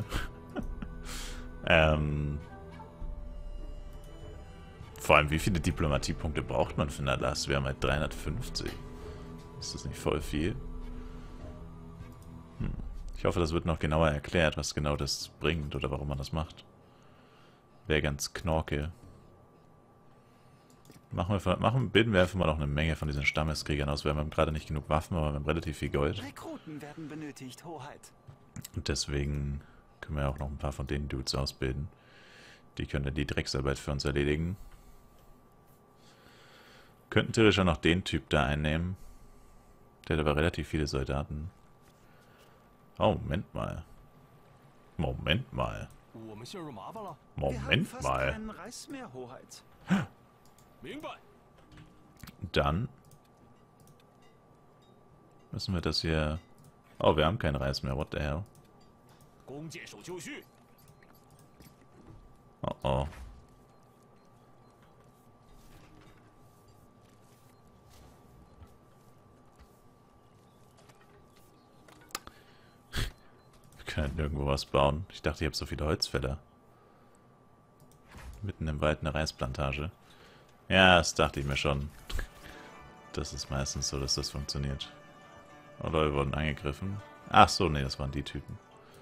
ähm... Vor allem, wie viele Diplomatiepunkte braucht man für einen Erlass? Wir haben halt dreihundertfünfzig. Ist das nicht voll viel? Hm. Ich hoffe, das wird noch genauer erklärt, was genau das bringt oder warum man das macht. Wäre ganz knorke. Machen wir, machen, bilden wir einfach mal noch eine Menge von diesen Stammeskriegern aus. Wir haben gerade nicht genug Waffen, aber wir haben relativ viel Gold. Rekruten werden benötigt, Hoheit. Und deswegen können wir auch noch ein paar von den Dudes ausbilden. Die können dann die Drecksarbeit für uns erledigen. Könnten theoretisch auch noch den Typ da einnehmen. Der hat aber relativ viele Soldaten. Oh, Moment mal. Moment mal. Wir haben Moment fast mal. keinen Reis mehr, Hoheit. Dann müssen wir das hier... Oh, wir haben keinen Reis mehr. What the hell? Oh oh. Wir können nirgendwo was bauen. Ich dachte, ich habe so viele Holzfäller. Mitten im Wald eine Reisplantage. Ja, das dachte ich mir schon. Das ist meistens so, dass das funktioniert. Oder wir wurden angegriffen. Ach so, nee, das waren die Typen.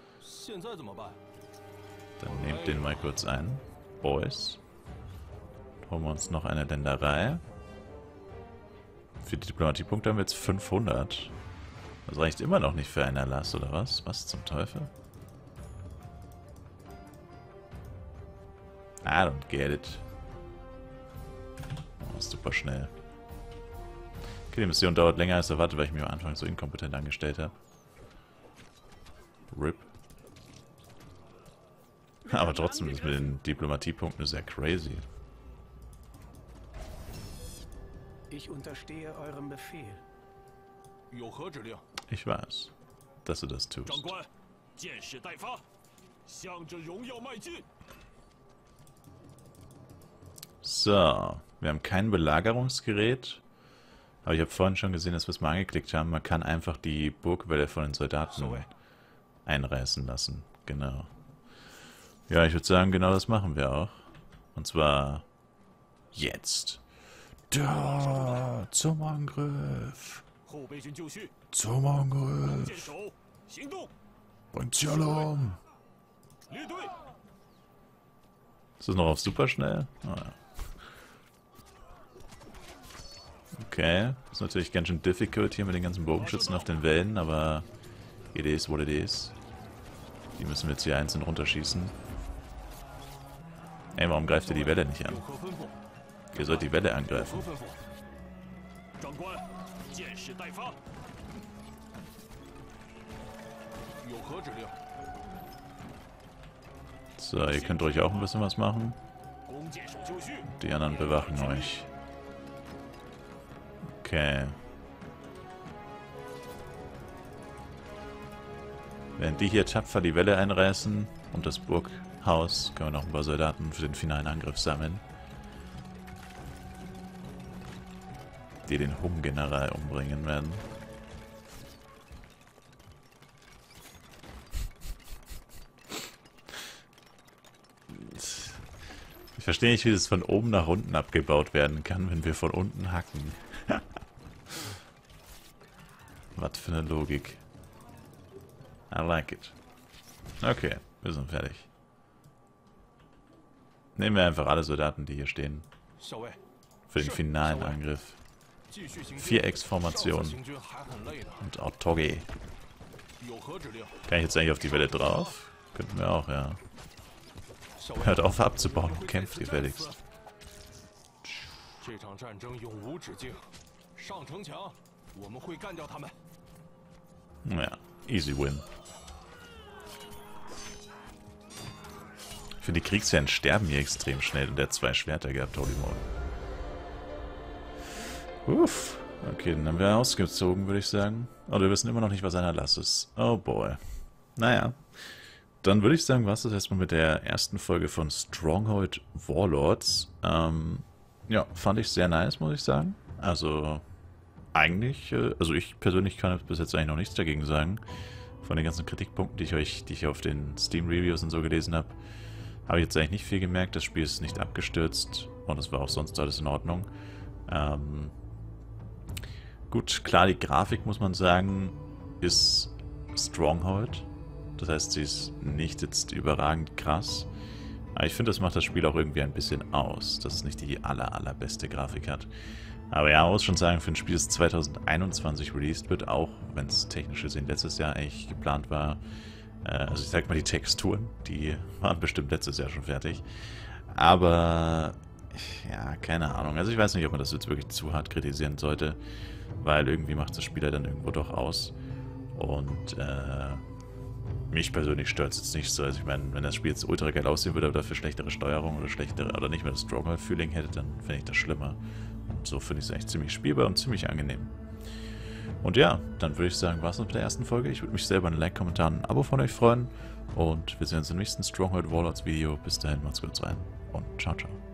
Dann nehmt den mal kurz ein. Boys. Holen wir uns noch eine Länderei. Für die Diplomatiepunkte haben wir jetzt fünfhundert. Das reicht immer noch nicht für einen Erlass, oder was? Was zum Teufel? I don't get it. Oh, super schnell. Okay, die Mission dauert länger als erwartet, weil ich mich am Anfang so inkompetent angestellt habe. R I P. Aber trotzdem, das mit den Diplomatiepunkten ist ja crazy. Ich unterstehe eurem Befehl. Ich weiß, dass du das tust. So, wir haben kein Belagerungsgerät. Aber ich habe vorhin schon gesehen, dass wir es mal angeklickt haben. Man kann einfach die Burgwelle von den Soldaten einreißen lassen. Genau. Ja, ich würde sagen, genau das machen wir auch. Und zwar jetzt. Da, zum Angriff. Zum Angriff. Bringt sie alle um. Ist das noch auf Superschnell? Ah, ja. Okay, ist natürlich ganz schön difficult hier mit den ganzen Bogenschützen auf den Wellen, aber it is what it is. Die müssen wir jetzt hier einzeln runterschießen. Ey, warum greift ihr die Welle nicht an? Ihr sollt die Welle angreifen. So, ihr könnt ruhig auch ein bisschen was machen. Die anderen bewachen euch. Okay. Während die hier tapfer die Welle einreißen und das Burghaus, können wir noch ein paar Soldaten für den finalen Angriff sammeln. Die den Hum-General umbringen werden. Ich verstehe nicht, wie das von oben nach unten abgebaut werden kann, wenn wir von unten hacken. Was für eine Logik. I like it. Okay, wir sind fertig. Nehmen wir einfach alle Soldaten, die hier stehen. Für den finalen Angriff. Vierecksformation. Und Autoge. Kann ich jetzt eigentlich auf die Welle drauf? Könnten wir auch, ja. Hört auf abzubauen und kämpft gefälligst. Naja, easy win. Ich finde, die Kriegsherren sterben hier extrem schnell und der hat zwei Schwerter gehabt, holy moly. Uff. Okay, dann haben wir ausgezogen, würde ich sagen. Aber wir wissen immer noch nicht, was ein Erlass ist. Oh boy. Naja. Dann würde ich sagen, war es das erstmal mit der ersten Folge von Stronghold Warlords. Ähm, ja, fand ich sehr nice, muss ich sagen. Also, eigentlich, äh, also ich persönlich kann bis jetzt eigentlich noch nichts dagegen sagen. Von den ganzen Kritikpunkten, die ich euch, die ich auf den Steam-Reviews und so gelesen habe, habe ich jetzt eigentlich nicht viel gemerkt. Das Spiel ist nicht abgestürzt und es war auch sonst alles in Ordnung. Ähm, gut, klar, die Grafik, muss man sagen, ist Stronghold. Das heißt, sie ist nicht jetzt überragend krass. Aber ich finde, das macht das Spiel auch irgendwie ein bisschen aus, dass es nicht die aller, allerbeste Grafik hat. Aber ja, man muss schon sagen, für ein Spiel, das zwanzig einundzwanzig released wird, auch wenn es technisch gesehen letztes Jahr eigentlich geplant war. Äh, also ich sag mal, die Texturen, die waren bestimmt letztes Jahr schon fertig. Aber, ja, keine Ahnung. Also ich weiß nicht, ob man das jetzt wirklich zu hart kritisieren sollte, weil irgendwie macht das Spiel dann irgendwo doch aus. Und, äh... mich persönlich stört es jetzt nicht so. Also ich meine, wenn das Spiel jetzt ultra geil aussehen würde, aber dafür schlechtere Steuerung oder schlechtere oder nicht mehr das Stronghold-Feeling hätte, dann finde ich das schlimmer. Und so finde ich es eigentlich ziemlich spielbar und ziemlich angenehm. Und ja, dann würde ich sagen, war es mit der ersten Folge. Ich würde mich selber einen Like, Kommentar und ein Abo von euch freuen. Und wir sehen uns im nächsten Stronghold Warlords Video. Bis dahin, macht's gut rein und ciao, ciao.